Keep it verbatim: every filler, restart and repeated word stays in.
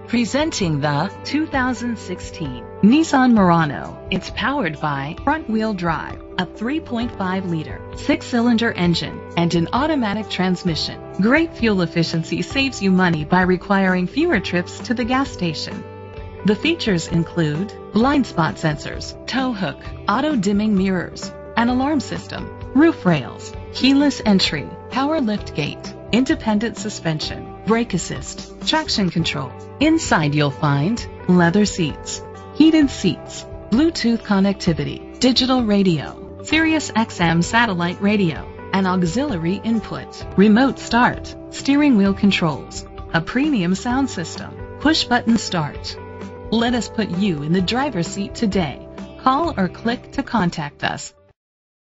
Presenting the two thousand sixteen Nissan Murano. It's powered by front-wheel drive, a three point five liter six-cylinder engine, and an automatic transmission. Great fuel efficiency saves you money by requiring fewer trips to the gas station. The features include blind spot sensors, tow hook, auto-dimming mirrors, an alarm system, roof rails, keyless entry, power lift gate, independent suspension, brake assist, traction control. Inside you'll find leather seats, heated seats, Bluetooth connectivity, digital radio, Sirius X M satellite radio, an auxiliary input, remote start, steering wheel controls, a premium sound system, push button start. Let us put you in the driver's seat today. Call or click to contact us.